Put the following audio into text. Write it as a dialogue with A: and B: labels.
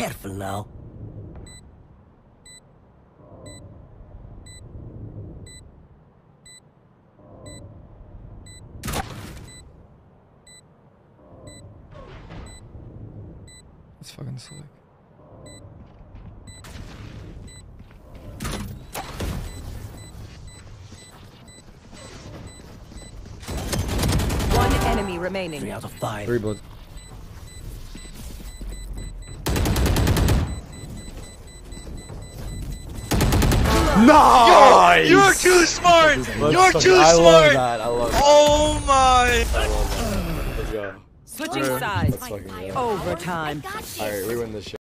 A: Careful now.
B: That's fucking sick.
C: One enemy remaining.
A: 3 out of 5.
B: 3 blood.
D: Nice!
E: You're too smart! You're too
D: I
E: smart!
D: love that. I love that.
E: Oh my!
D: I love that. Let's go.
C: Switching sides.
D: Let's fucking go.
C: Overtime.
D: Alright, we win this shit.